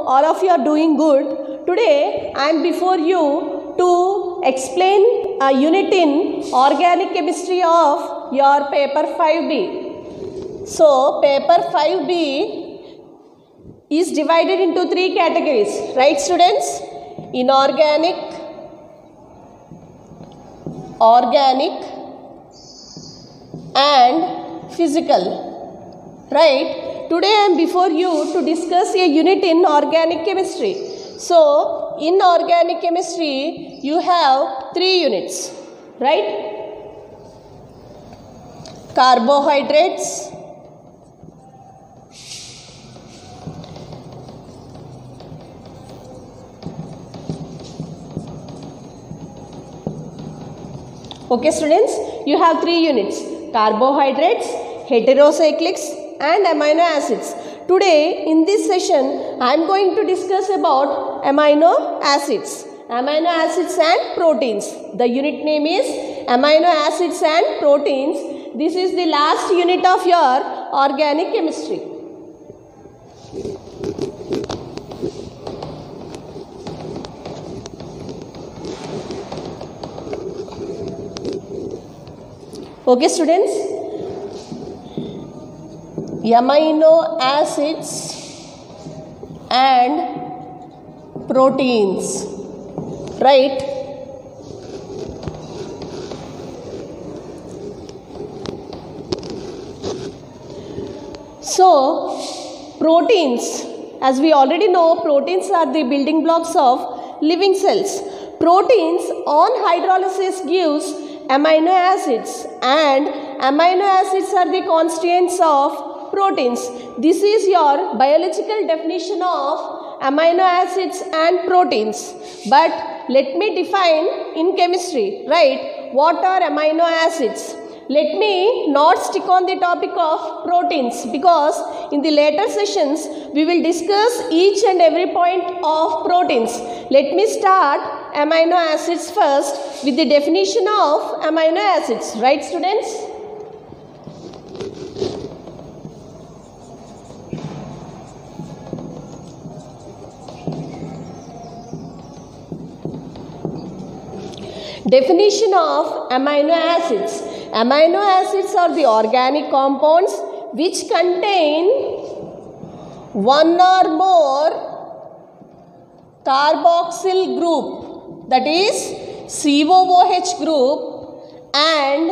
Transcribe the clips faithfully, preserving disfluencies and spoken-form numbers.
all of you are doing good. Today I am before you to explain a unit in organic chemistry of your paper five B. So paper five B is divided into three categories, right students? Inorganic, organic and physical, right? Today I am before you to discuss a unit in organic chemistry. So in organic chemistry you have three units, right? Carbohydrates, okay students, you have three units: carbohydrates, heterocyclics and amino acids. Today in this session I am going to discuss about amino acids, amino acids and proteins. The unit name is amino acids and proteins. This is the last unit of your organic chemistry. Okay students, amino acids and proteins, right? So proteins, as we already know, proteins are the building blocks of living cells. Proteins on hydrolysis gives amino acids, and amino acids are the constituents of proteins. This is your biological definition of amino acids and proteins. But let me define in chemistry, right? What are amino acids? Let me not stick on the topic of proteins, because in the later sessions we will discuss each and every point of proteins. Let me start amino acids first with the definition of amino acids, right students? Definition of amino acids. Amino acids are the organic compounds which contain one or more carboxyl group, that is C O O H group, and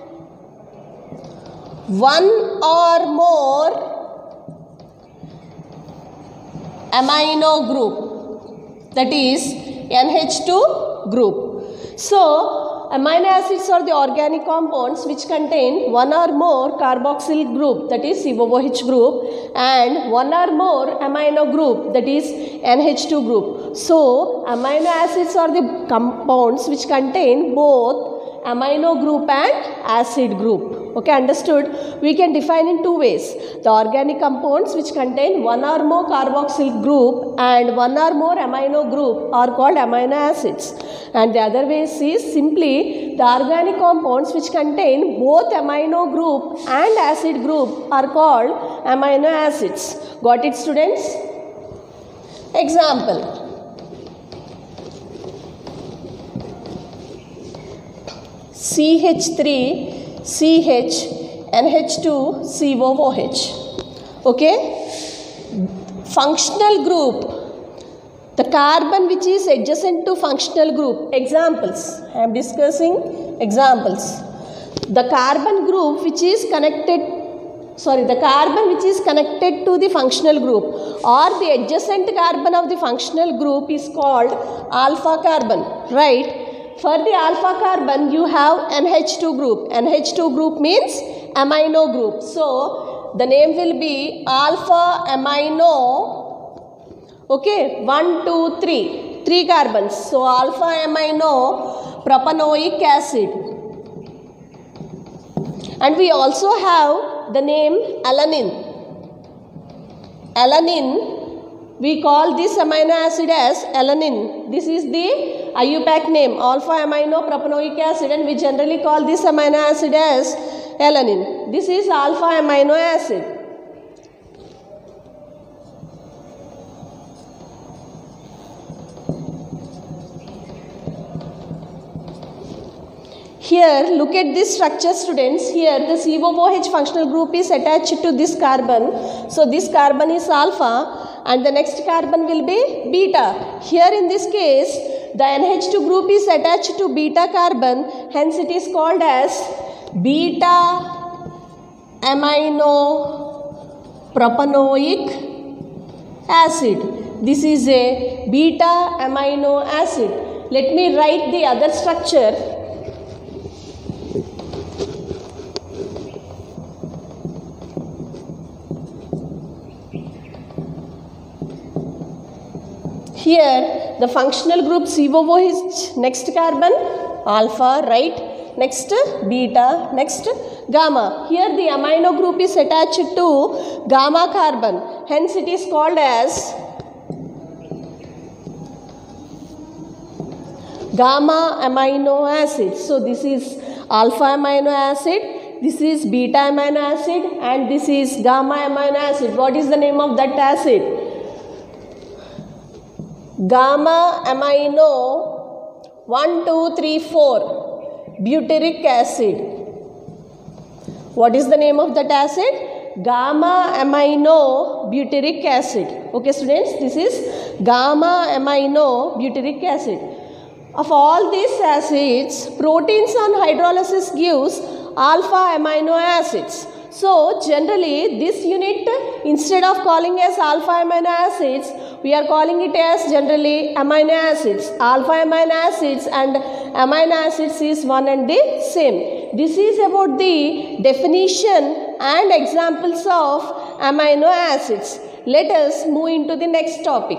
one or more amino group, that is N H two group. So amino acids are the organic compounds which contain one or more carboxyl group, that is C O O H group, and one or more amino group, that is N H two group. So amino acids are the compounds which contain both amino group and acid group. Okay, understood? We can define in two ways. The organic compounds which contain one or more carboxyl group and one or more amino group are called amino acids. And the other way is simply the organic compounds which contain both amino group and acid group are called amino acids. Got it students? Example. C H three C H N H two C O O H. Okay? Functional group. The carbon which is adjacent to functional group. Examples. I am discussing examples. The carbon group which is connected, sorry, the carbon which is connected to the functional group or the adjacent carbon of the functional group is called alpha carbon, right? For the alpha carbon you have N H two group. N H two group means amino group. So the name will be alpha amino. Okay, one, two, three. Three carbons. So alpha amino propanoic acid. And we also have the name alanine. Alanine, we call this amino acid as alanine. This is the I U P A C name, alpha amino propanoic acid, and we generally call this amino acid as alanine. This is alpha amino acid. Here, look at this structure, students. Here, the C O O H functional group is attached to this carbon. So, this carbon is alpha and the next carbon will be beta. Here, in this case, the N H two group is attached to beta carbon. Hence, it is called as beta amino propanoic acid. This is a beta amino acid. Let me write the other structure. Here the functional group C O O H, next carbon alpha, right? Next beta, next gamma. Here the amino group is attached to gamma carbon. Hence it is called as gamma amino acid. So this is alpha amino acid, this is beta amino acid, and this is gamma amino acid. What is the name of that acid? Gamma amino one, two, three, four butyric acid. What is the name of that acid? Gamma amino butyric acid. Okay, students, this is gamma amino butyric acid. Of all these acids, proteins on hydrolysis gives alpha amino acids. So, generally, this unit, instead of calling as alpha amino acids, we are calling it as generally amino acids. Alpha amino acids and amino acids is one and the same. This is about the definition and examples of amino acids. Let us move into the next topic.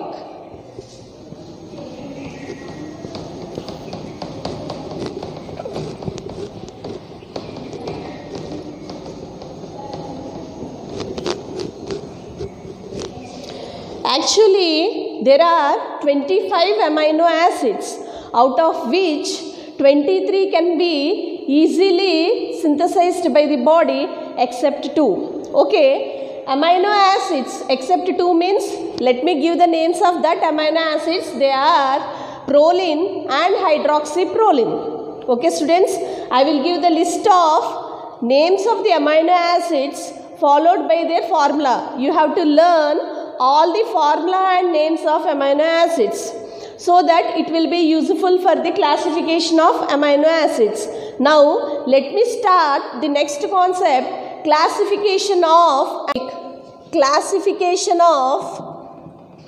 Actually, there are twenty-five amino acids, out of which twenty-three can be easily synthesized by the body except two. Okay, amino acids except two means, let me give the names of that amino acids. They are proline and hydroxyproline. Okay, students, I will give the list of names of the amino acids followed by their formula. You have to learn all the formula and names of amino acids so that it will be useful for the classification of amino acids. Now, let me start the next concept, classification of classification of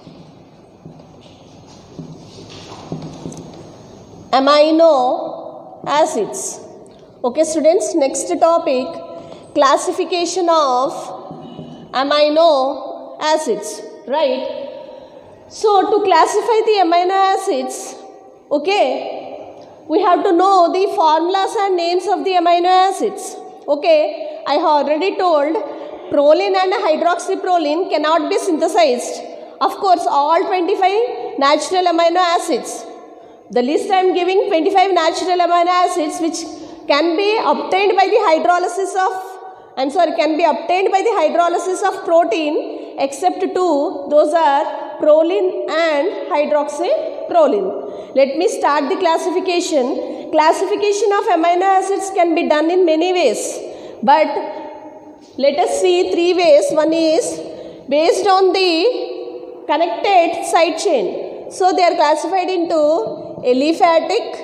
amino acids. Okay, students, next topic, classification of amino acids, right? So, to classify the amino acids, okay, we have to know the formulas and names of the amino acids. Okay, I have already told proline and hydroxyproline cannot be synthesized. Of course, all twenty-five natural amino acids. The list I am giving twenty-five natural amino acids which can be obtained by the hydrolysis of, I am sorry, can be obtained by the hydrolysis of protein except two, those are proline and hydroxyproline. Let me start the classification. Classification of amino acids can be done in many ways, but let us see three ways. One is based on the connected side chain. So, they are classified into aliphatic,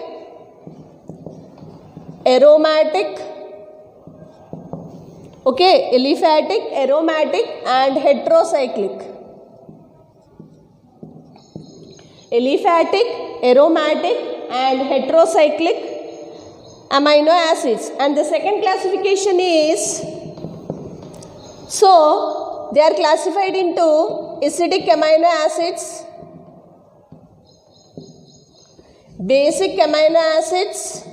aromatic, okay, aliphatic, aromatic and heterocyclic. Aliphatic, aromatic and heterocyclic amino acids. And the second classification is, so they are classified into acidic amino acids, basic amino acids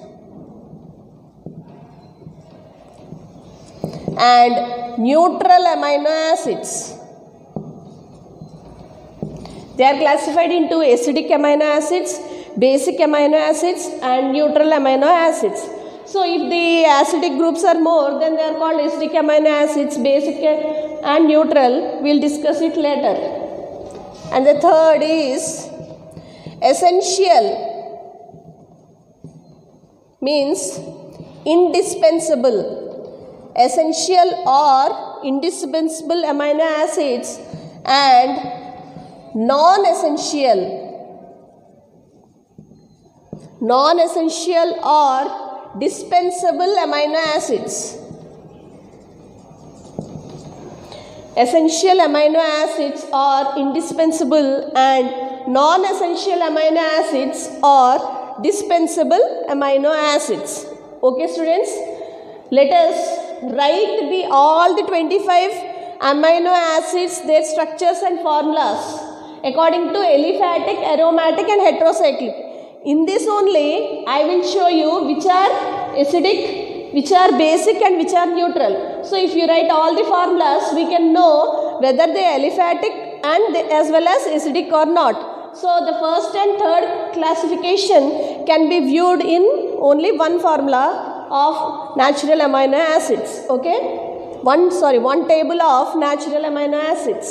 and neutral amino acids. They are classified into acidic amino acids, basic amino acids and neutral amino acids. So, if the acidic groups are more, then they are called acidic amino acids, basic and neutral. We will discuss it later. And the third is essential, means indispensable, essential or indispensable amino acids and non-essential, non-essential or dispensable amino acids. Essential amino acids are indispensable and non-essential amino acids are dispensable amino acids. Okay students, let us write the all the twenty-five amino acids, their structures and formulas according to aliphatic, aromatic and heterocyclic. In this only I will show you which are acidic, which are basic and which are neutral. So if you write all the formulas, we can know whether they are aliphatic and they, as well as acidic or not. So the first and third classification can be viewed in only one formula of natural amino acids. Okay, one sorry one table of natural amino acids.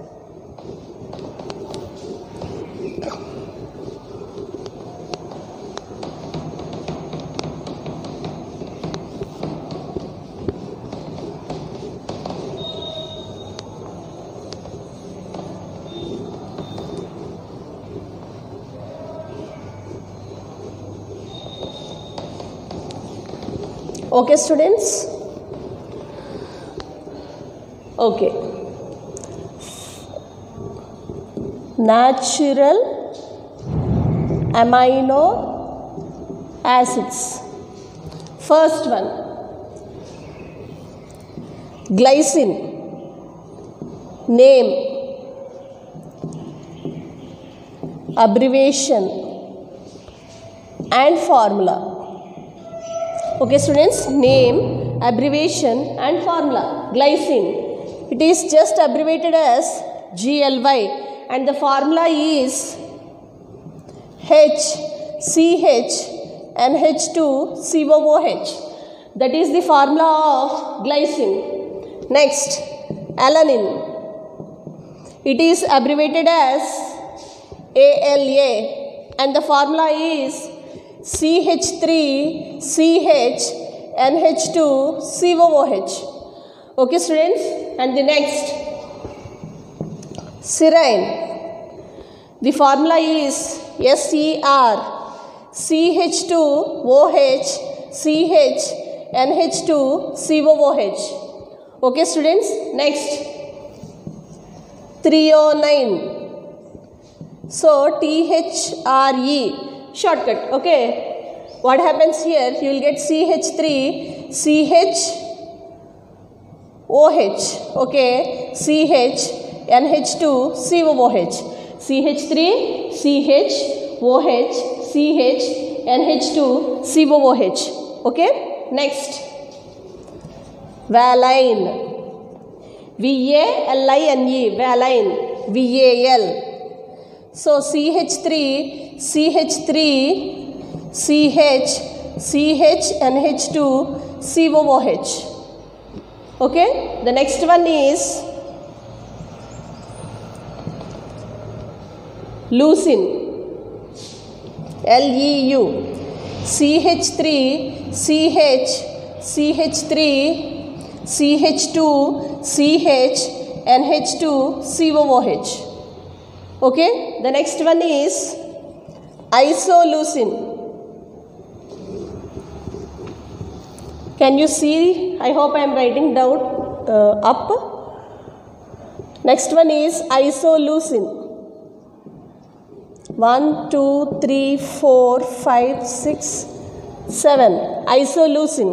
Okay students, okay, natural amino acids. First one, glycine. Name, abbreviation and formula. Okay students, name, abbreviation and formula. Glycine, it is just abbreviated as G L Y and the formula is H C H N H two C O O H. That is the formula of glycine. Next, alanine, it is abbreviated as A L A and the formula is C H three C H N H two C O O H. Okay students, and the next, serine, the formula is S E R C H two O H C H N H two C O O H. Okay students, next, threonine, so T H R E, shortcut. Okay, what happens here, you will get C H three C H O H, okay, C H N H two C O O H, C H three C H O H C H N H two C O O H. Okay, next, valine, V A L I N E, valine, V A L, so C H three C H three C H C H N H two C O O H. Okay, the next one is leucine, L E U, C H three C H C H three C H two C H N H two C O O H. Okay, the next one is isoleucine. Can you see? I hope I am writing down uh, up. Next one is isoleucine. One, two, three, four, five, six, seven. Isoleucine.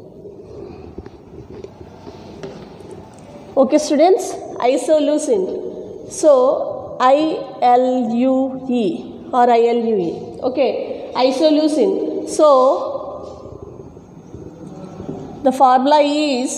Okay students, isoleucine. So I L U E or I L U E. Okay, isoleucine. So the formula is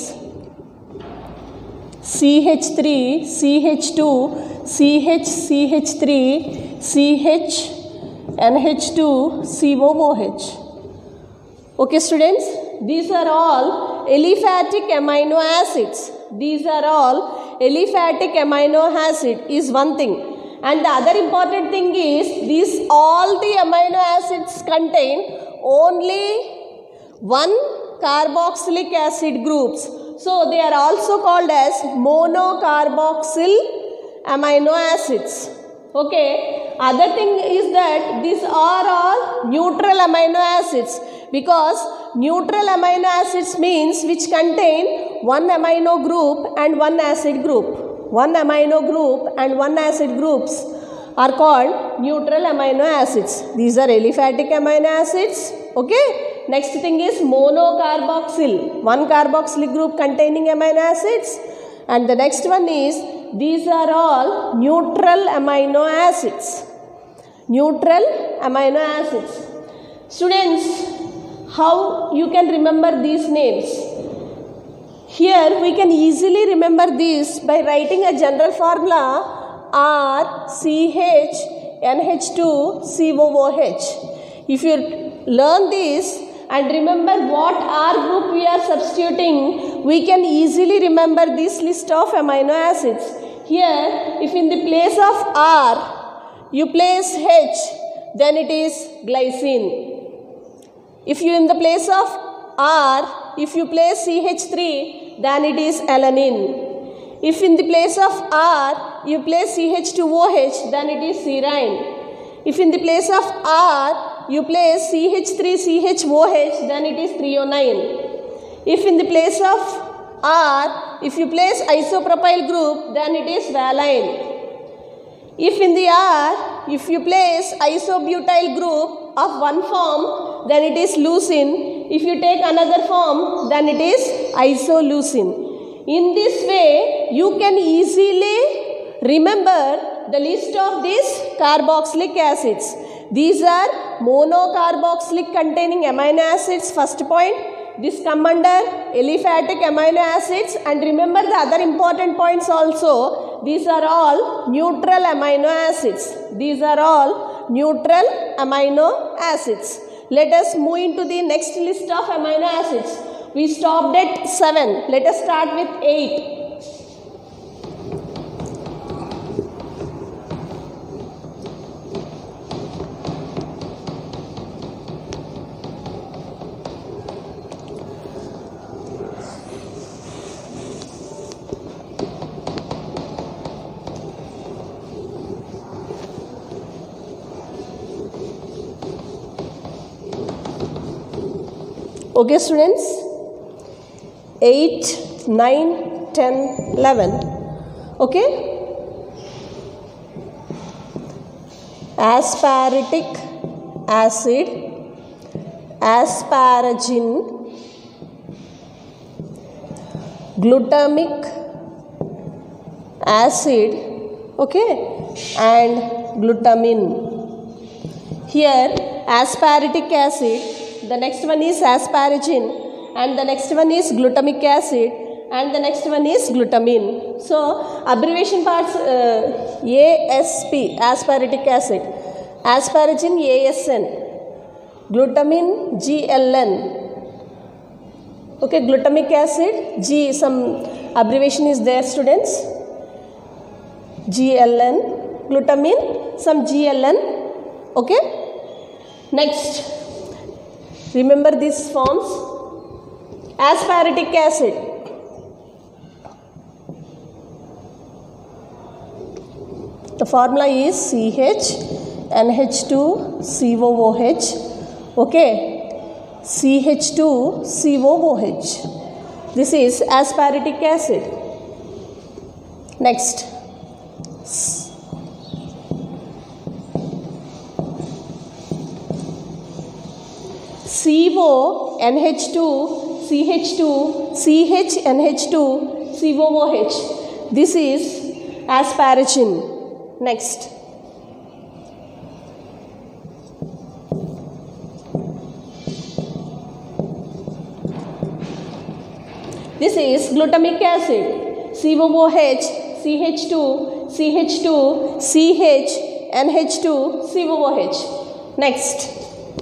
C H three C H two C H C H three C H N H two C O O H. Okay students, these are all aliphatic amino acids. These are all aliphatic amino acid is one thing, and the other important thing is these all the amino acids contain only one carboxylic acid groups. So they are also called as monocarboxyl amino acids. Okay. Other thing is that these are all neutral amino acids, because neutral amino acids means which contain one amino group and one acid group. One amino group and one acid groups are called neutral amino acids. These are aliphatic amino acids. Okay. Next thing is monocarboxyl, one carboxylic group containing amino acids. And the next one is, these are all neutral amino acids. Neutral amino acids. Students, how you can remember these names? Here we can easily remember these by writing a general formula R C H N H two C O O H. If you learn this and remember what R group we are substituting, we can easily remember this list of amino acids. Here, if in the place of R you place H, then it is glycine. If you in the place of R, if you place C H three, then it is alanine. If in the place of R you place C H two O H, then it is serine. If in the place of R you place C H three C H O H, then it is threonine. If in the place of R, if you place isopropyl group, then it is valine. If in the R, if you place isobutyl group of one form, then it is leucine. If you take another form, then it is isoleucine. In this way, you can easily remember the list of these carboxylic acids. These are monocarboxylic containing amino acids, first point. This come under aliphatic amino acids, and remember the other important points also. These are all neutral amino acids. These are all neutral amino acids. Let us move into the next list of amino acids. We stopped at seven. Let us start with eight. Okay, students, eight, nine, ten, eleven. Okay, aspartic acid, asparagine, glutamic acid, okay, and glutamine. Here, aspartic acid, the next one is asparagine, and the next one is glutamic acid, and the next one is glutamine. So, abbreviation parts, uh, A S P, aspartic acid, asparagine A S N, glutamine G L N. Okay, glutamic acid, G, some abbreviation is there, students, G L N, glutamine, some G L N. Okay, next. Remember these forms. Aspartic acid. The formula is C H N H two C O O H. Okay. C H two C O O H. This is aspartic acid. Next. C O N H two C H two C H N H two C O O H. This is asparagine. Next. This is glutamic acid. C O O H, C H two, C H two, C H, N H two, C O O H. Next.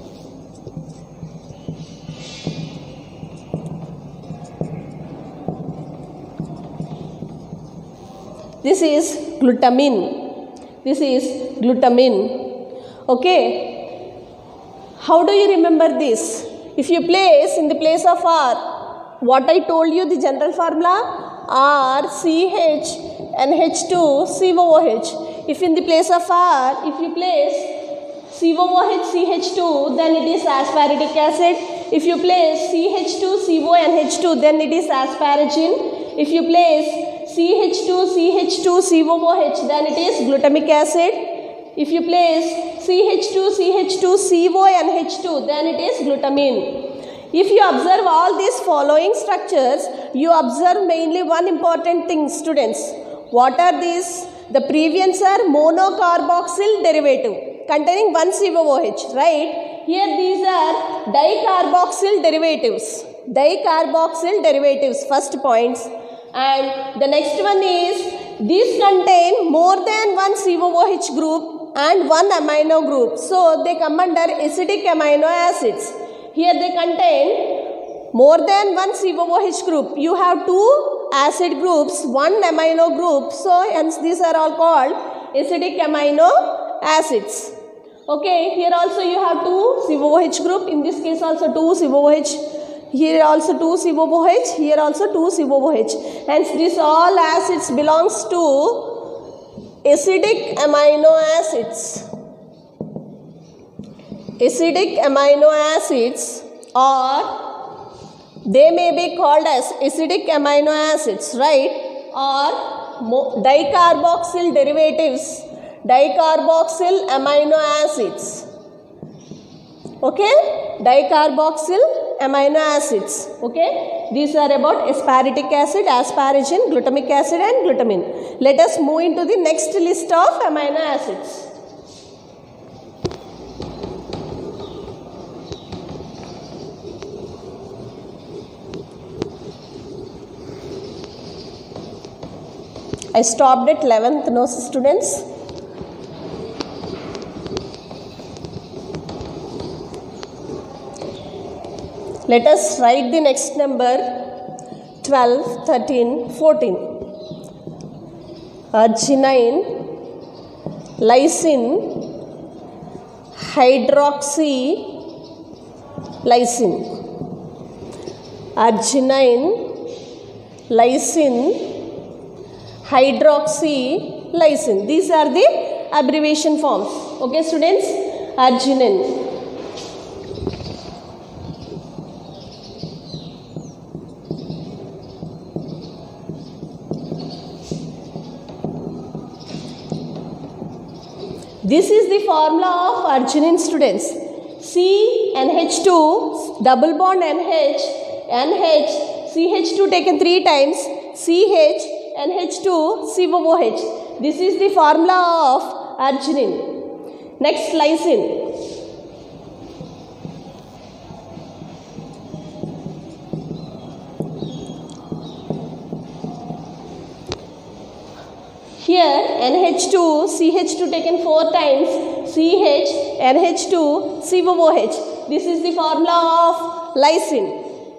This is glutamine. This is glutamine. Okay. How do you remember this? If you place in the place of R, what I told you, the general formula, R C H N H two C O O H. If in the place of R, if you place C O O H C H two, then it is aspartic acid. If you place C H two C O N H two, then it is asparagine. If you place C H two C H two C O O H, then it is glutamic acid. If you place C H two C H two C O N H two, then it is glutamine. If you observe all these following structures, you observe mainly one important thing, students. What are these? The previous are monocarboxyl derivative containing one C O O H, right? Here these are dicarboxyl derivatives. Dicarboxyl derivatives, first points. And the next one is, these contain more than one C O O H group and one amino group. So they come under acidic amino acids. Here they contain more than one C O O H group. You have two acid groups, one amino group. So hence these are all called acidic amino acids. Okay, here also you have two C O O H group. In this case also two C O O H. Here also two C O O H. Here also two C O O H. Hence these all acids belongs to acidic amino acids. Acidic amino acids, or they may be called as acidic amino acids, right? Or dicarboxyl derivatives, dicarboxyl amino acids. Okay, dicarboxyl amino acids. Okay, these are about aspartic acid, asparagine, glutamic acid and glutamine. Let us move into the next list of amino acids. I stopped at eleventh, no students? Let us write the next number, twelve, thirteen, fourteen. Arginine, lysine, hydroxy, lysine. Arginine, lysine, hydroxy, lysine. These are the abbreviation forms. Okay, students? Arginine. This is the formula of arginine, students. C N H two, double bond N H, N H, C H two taken three times, C H, N H two, C O O H. This is the formula of arginine. Next, lysine. Here N H two, C H two taken four times, C H, N H two, C O O H. This is the formula of lysine.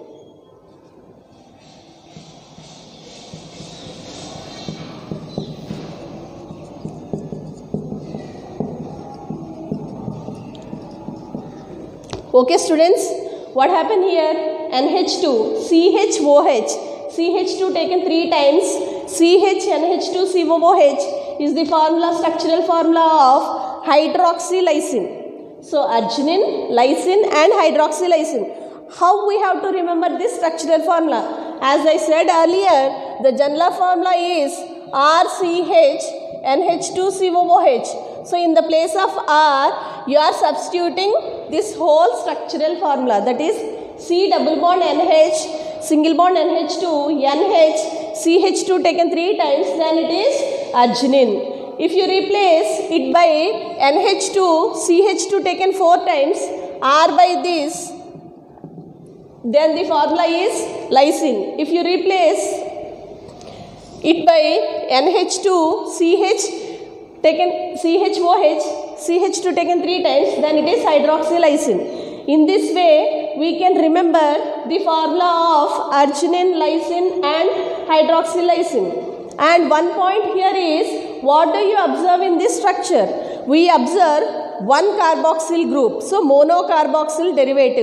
Okay, students, what happened here? N H two, C H O H, C H two taken three times, C H N H two C O O H is the formula, structural formula of hydroxylysine. So, arginine, lysine and hydroxylysine. How we have to remember this structural formula? As I said earlier, the general formula is R C H N H two C O O H. So, in the place of R, you are substituting this whole structural formula, that is C double bond N H, single bond N H two, N H, C H two taken three times, then it is arginine. If you replace it by N H two, C H two taken four times, R by this, then the formula is lysine. If you replace it by N H two, C H taken C H O H, C H two taken three times, then it is hydroxylysine. In this way, we can remember the formula of arginine, lysine and hydroxylysine. And one point here is, what do you observe in this structure? We observe one carboxyl group, so monocarboxyl derivative.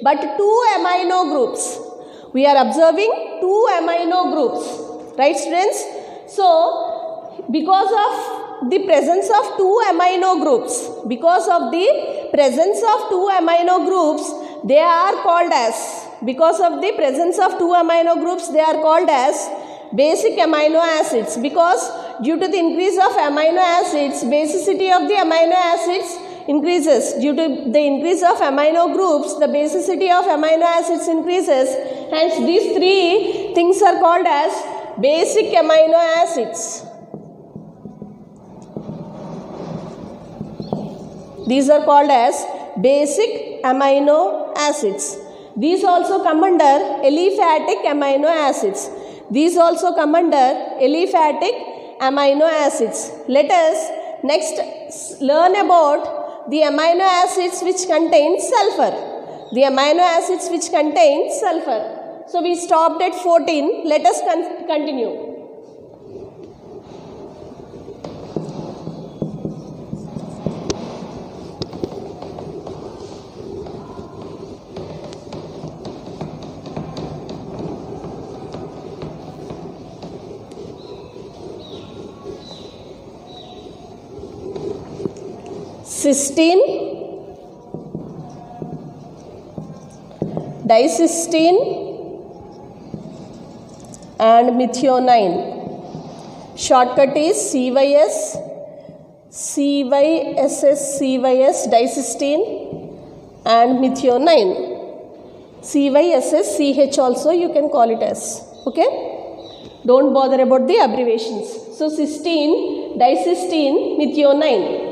but two amino groups. We are observing two amino groups, right students? So, because of the presence of two amino groups, because of the presence of two amino groups, they are called as, because of the presence of two amino groups, they are called as basic amino acids. Because due to the increase of amino acids, basicity of the amino acids increases. Due to the increase of amino groups, the basicity of amino acids increases. Hence, these three things are called as basic amino acids. These are called as basic amino acids. These also come under aliphatic amino acids. These also come under aliphatic amino acids. Let us next learn about the amino acids which contain sulfur. The amino acids which contain sulfur. So we stopped at fourteen. Let us con continue. Cysteine, dicysteine and methionine. Shortcut is C Y S, C Y S S, C Y S, dicysteine and methionine. C Y S S, C H also you can call it as. Okay? Don't bother about the abbreviations. So, cysteine, dicysteine, methionine.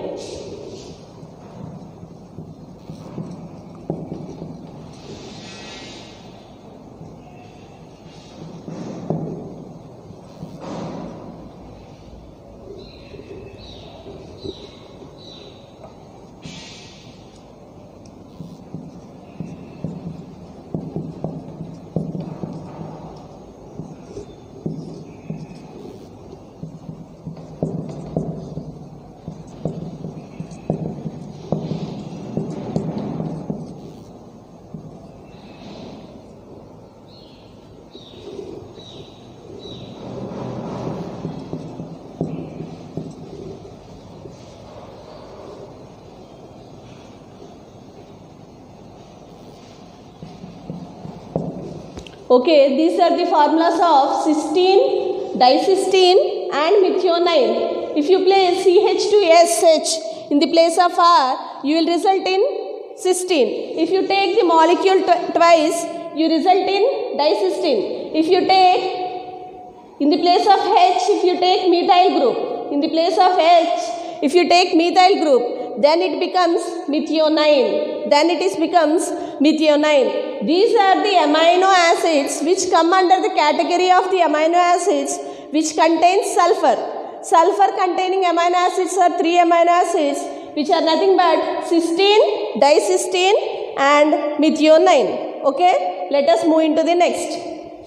Okay, these are the formulas of cysteine, dicysteine and methionine. If you place C H two S H in the place of R, you will result in cysteine. If you take the molecule twice, you result in dicysteine. If you take in the place of H, if you take methyl group, in the place of H, if you take methyl group, then it becomes methionine. Then it is becomes methionine. These are the amino acids which come under the category of the amino acids which contain sulfur. Sulfur containing amino acids are three amino acids which are nothing but cysteine, dicysteine and methionine. Okay, let us move into the next.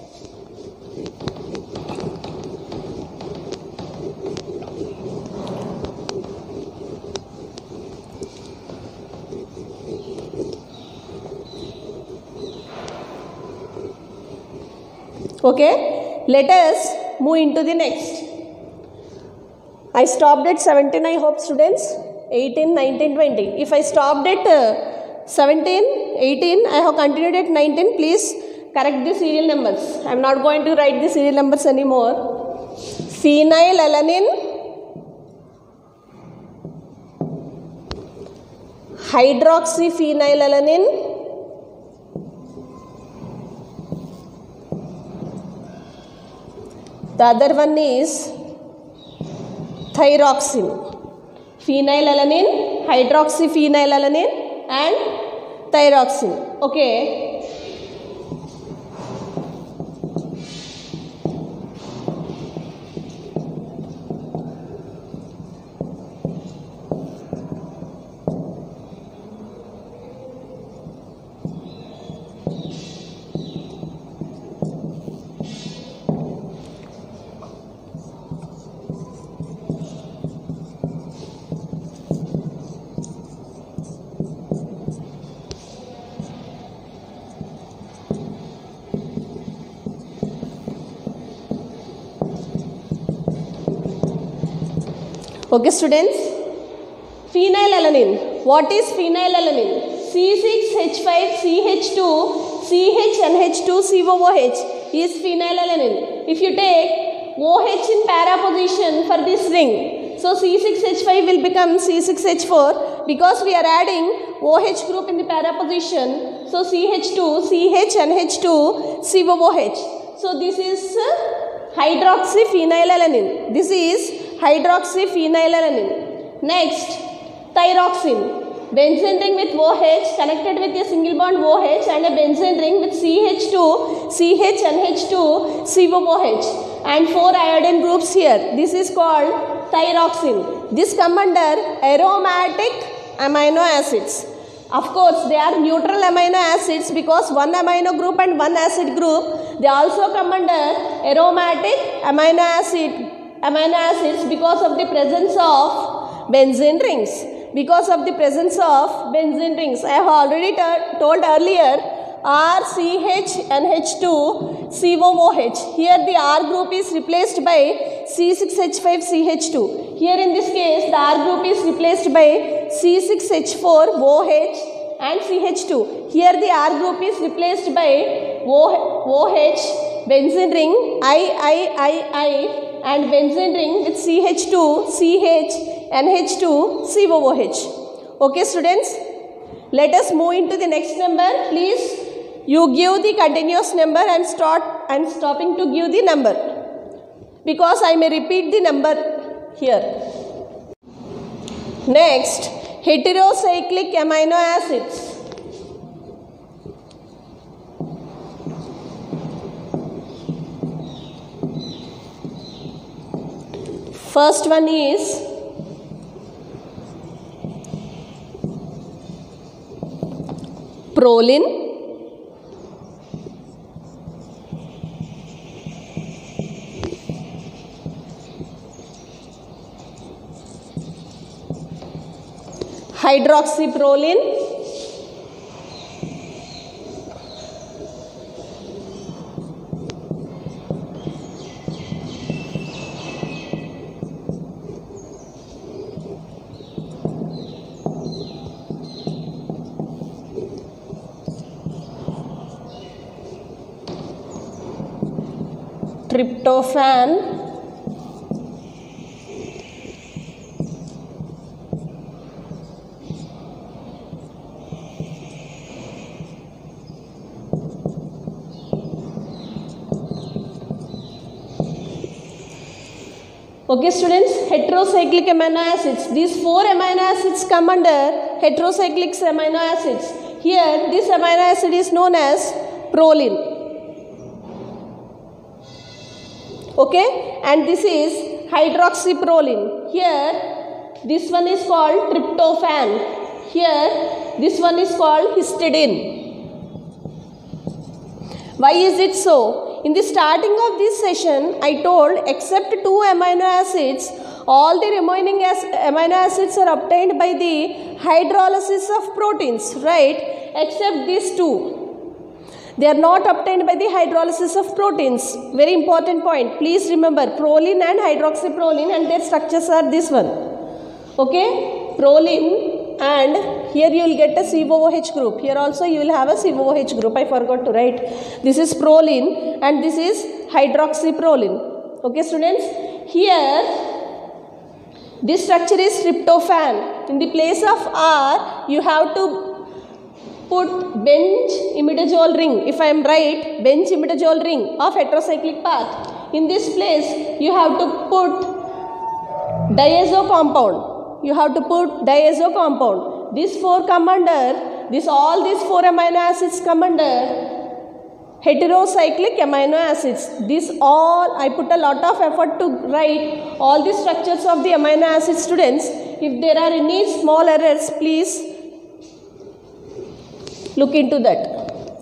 Okay, let us move into the next. I stopped at seventeen, I hope students, eighteen, nineteen, twenty. If I stopped at uh, seventeen, eighteen, I have continued at nineteen, please correct the serial numbers. I am not going to write the serial numbers anymore. Phenylalanine, hydroxyphenylalanine, the other one is thyroxine. Phenylalanine, hydroxyphenylalanine and thyroxine. Okay. Okay students, phenylalanine. What is phenylalanine? C six H five C H two C H N H two C O O H is phenylalanine. If you take OH in para position for this ring, so C six H five will become C six H four because we are adding OH group in the para position. So C H two C H N H two C O O H. So this is hydroxyphenylalanine. This is hydroxyphenylalanine. Next, thyroxine. Benzene ring with OH connected with a single bond OH and a benzene ring with C H two C H N H two C O O H and four iodine groups here. This is called thyroxine. This come under aromatic amino acids. Of course, they are neutral amino acids because one amino group and one acid group. They also come under aromatic amino acid amino acids because of the presence of benzene rings. Because of the presence of benzene rings. I have already told earlier R C H N H two C O O H. Here the R group is replaced by C six H five C H two. Here in this case the R group is replaced by C six H four OH and C H two. Here the R group is replaced by OH, benzene ring I I I I and benzene ring with C H two C H N H two C O O H. Okay students, let us move into the next number. Please you give the continuous number and start and stopping to give the number because I may repeat the number here. Next, heterocyclic amino acids. First one is proline, hydroxyproline, tryptophan, okay students, heterocyclic amino acids. These four amino acids come under heterocyclic amino acids. Here this amino acid is known as proline. Okay, and this is hydroxyproline. Here this one is called tryptophan. Here this one is called histidine. Why is it so? In the starting of this session I told except two amino acids, all the remaining amino acids are obtained by the hydrolysis of proteins, right? Except these two. They are not obtained by the hydrolysis of proteins. Very important point. Please remember proline and hydroxyproline and their structures are this one. Okay? Proline and here you will get a C O O H group. Here also you will have a C O O H group. I forgot to write. This is proline and this is hydroxyproline. Okay students? Here this structure is tryptophan. In the place of R you have to put bench imidazole ring. If I am right, bench imidazole ring of heterocyclic path. In this place, you have to put diazo compound. You have to put diazo compound. These four come under, this all these four amino acids come under heterocyclic amino acids. This all, I put a lot of effort to write all the structures of the amino acid students. If there are any small errors, please look into that.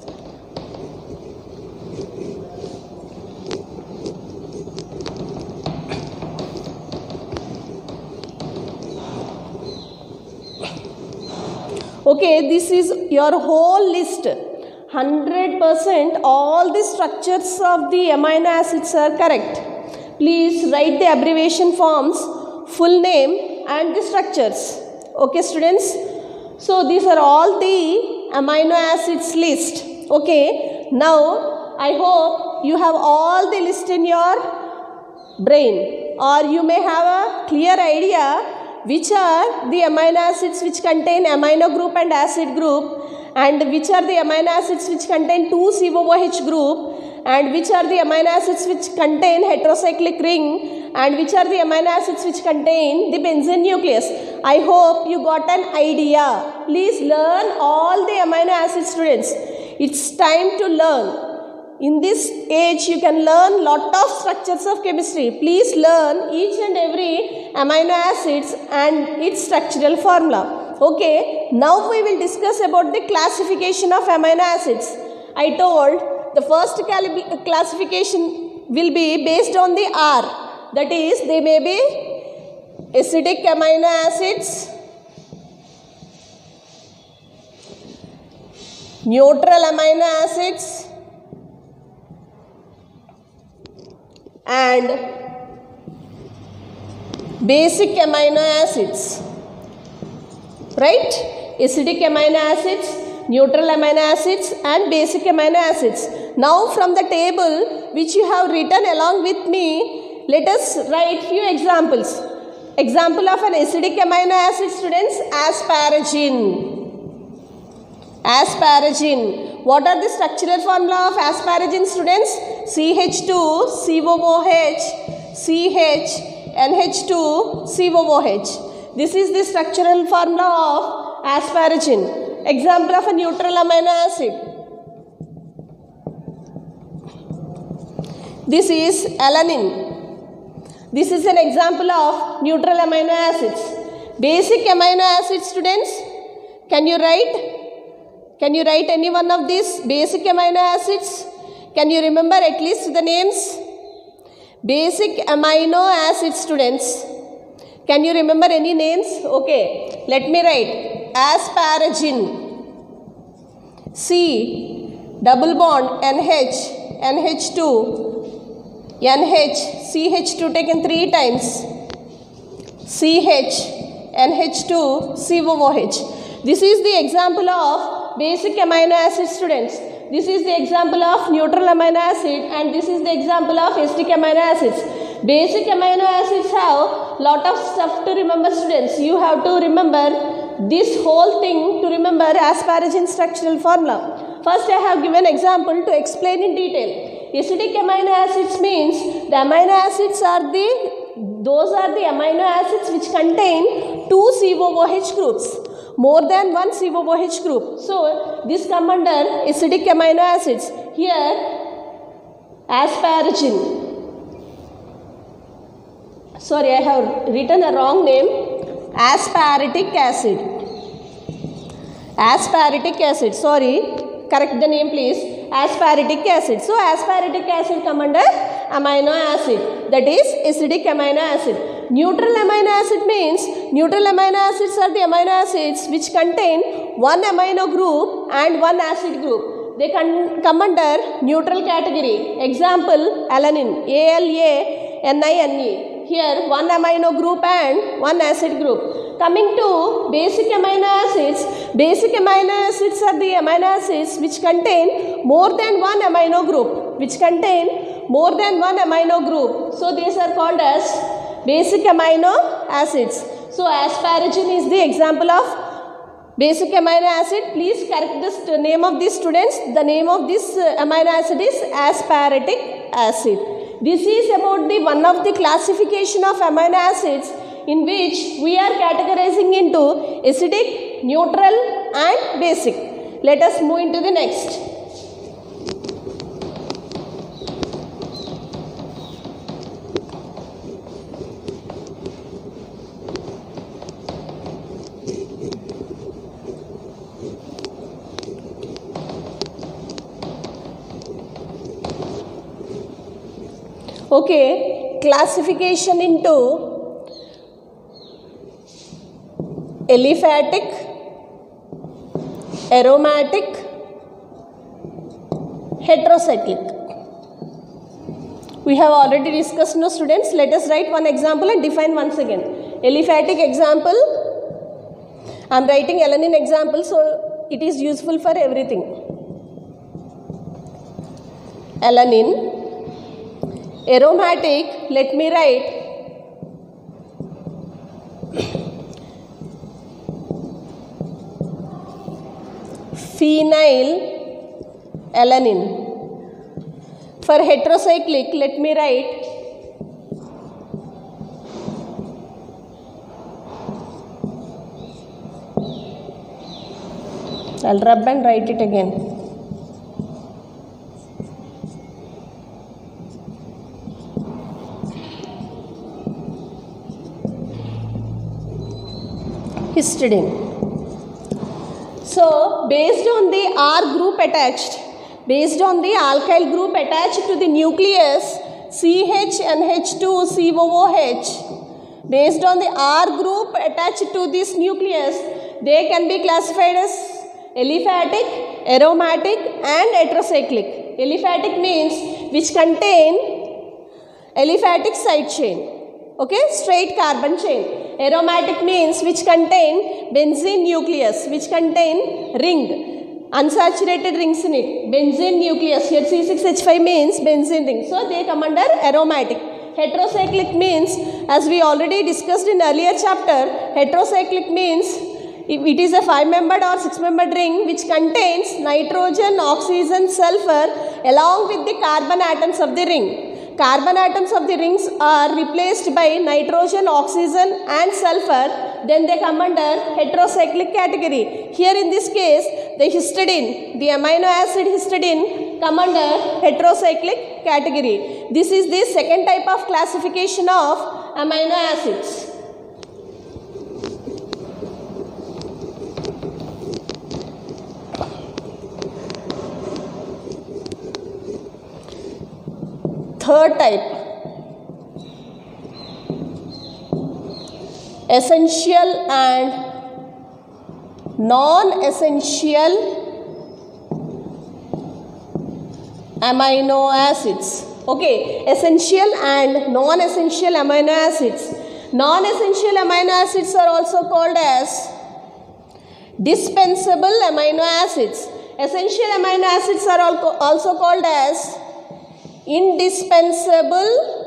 Okay, this is your whole list. one hundred percent all the structures of the amino acids are correct. Please write the abbreviation forms full name and the structures. Okay students, so these are all the amino acids list. Okay, now I hope you have all the list in your brain, or you may have a clear idea which are the amino acids which contain amino group and acid group, and which are the amino acids which contain two C O O H group, and which are the amino acids which contain heterocyclic ring, and which are the amino acids which contain the benzene nucleus. I hope you got an idea. Please learn all the amino acids, students. It's time to learn. In this age you can learn lot of structures of chemistry. Please learn each and every amino acids and its structural formula. Okay, now we will discuss about the classification of amino acids. I told the first classification will be based on the R. That is, they may be acidic amino acids, neutral amino acids, and basic amino acids. Right? Acidic amino acids, neutral amino acids, and basic amino acids. Now from the table which you have written along with me, let us write few examples. Example of an acidic amino acid, students, asparagine. Asparagine. What are the structural formula of asparagine, students? C H two C O O H, C H, N H two C O O H. This is the structural formula of asparagine. Example of a neutral amino acid. This is alanine. This is an example of neutral amino acids. Basic amino acids, students, can you write? Can you write any one of these basic amino acids? Can you remember at least the names? Basic amino acids, students. Can you remember any names? Okay, let me write. Asparagine. C, double bond, N H, N H two, N H, C H two taken three times, C H, N H two, C O O H. This is the example of basic amino acid, students. This is the example of neutral amino acid, and this is the example of acidic amino acids. Basic amino acids have lot of stuff to remember, students. You have to remember this whole thing to remember asparagine structural formula. First I have given example to explain in detail. Acidic amino acids means the amino acids are the, those are the amino acids which contain two C O O H groups, more than one C O O H group. So this come under acidic amino acids. Here asparagine. Sorry, I have written a wrong name. Aspartic acid. Aspartic acid. Sorry, correct the name please. Aspartic acid. So aspartic acid come under amino acid, that is acidic amino acid. Neutral amino acid means neutral amino acids are the amino acids which contain one amino group and one acid group. They can come under neutral category. Example, alanine, A L A N I N E. Here one amino group and one acid group. Coming to basic amino acids, basic amino acids are the amino acids which contain more than one amino group, which contain more than one amino group. So these are called as basic amino acids. So asparagine is the example of basic amino acid. Please correct this name of these students. The name of this amino acid is aspartic acid. This is about the one of the classification of amino acids in which we are categorizing into acidic, neutral and basic. Let us move into the next. Okay, classification into aliphatic, aromatic, heterocyclic. We have already discussed, no students. Let us write one example and define once again. Aliphatic example, I am writing alanine example, so it is useful for everything. Alanine. Aromatic, let me write phenyl alanine. For heterocyclic, let me write I'll rub and write it again. Histidine. So, based on the R group attached, based on the alkyl group attached to the nucleus C H N H two C O O H, based on the R group attached to this nucleus, they can be classified as aliphatic, aromatic and heterocyclic. Aliphatic means which contain aliphatic side chain, okay, straight carbon chain. Aromatic means which contain benzene nucleus, which contain ring, unsaturated rings in it, benzene nucleus. Here C six H five means benzene ring, so they come under aromatic. Heterocyclic means, as we already discussed in earlier chapter, heterocyclic means it is a five membered or six membered ring which contains nitrogen, oxygen, sulfur along with the carbon atoms of the ring. Carbon atoms of the rings are replaced by nitrogen, oxygen and sulfur, then they come under heterocyclic category. Here in this case, the histidine, the amino acid histidine come under heterocyclic category. This is the second type of classification of amino acids. Third type, essential and non-essential amino acids. Okay, essential and non-essential amino acids. Non-essential amino acids are also called as dispensable amino acids. Essential amino acids are also called as indispensable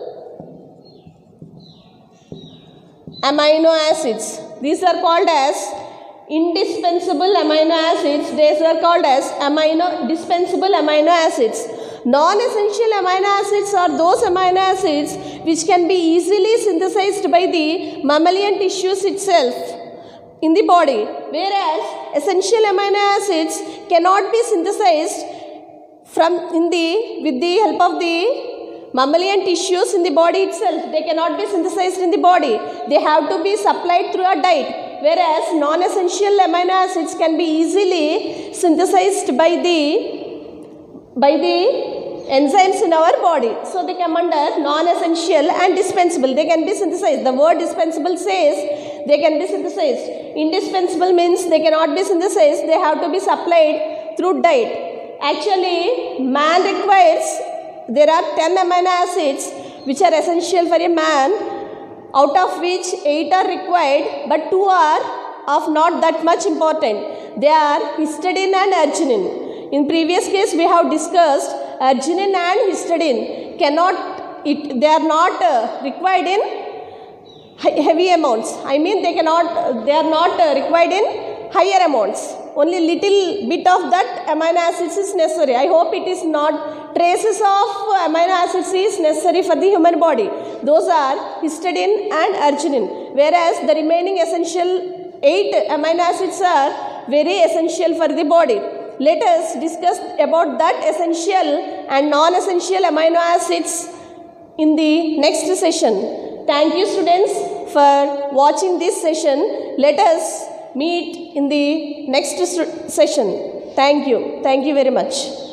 amino acids. These are called as indispensable amino acids. These are called as amino dispensable amino acids. Non-essential amino acids are those amino acids which can be easily synthesized by the mammalian tissues itself in the body, whereas essential amino acids cannot be synthesized from in the with the help of the mammalian tissues in the body itself. They cannot be synthesized in the body. They have to be supplied through a diet, whereas non-essential amino acids can be easily synthesized by the by the enzymes in our body. So they come under non-essential and dispensable. They can be synthesized. The word dispensable says they can be synthesized. Indispensable means they cannot be synthesized. They have to be supplied through diet. Actually, man requires, there are ten amino acids which are essential for a man, out of which eight are required, but two are of not that much important. They are histidine and arginine. In previous case, we have discussed arginine and histidine cannot, it, they are not uh, required in heavy amounts. I mean, they cannot, they are not uh, required in higher amounts. Only little bit of that amino acids is necessary. I hope it is not, traces of amino acids is necessary for the human body. Those are histidine and arginine, whereas the remaining essential eight amino acids are very essential for the body. Let us discuss about that essential and non-essential amino acids in the next session. Thank you students for watching this session. Let us meet in the next session. Thank you. Thank you very much.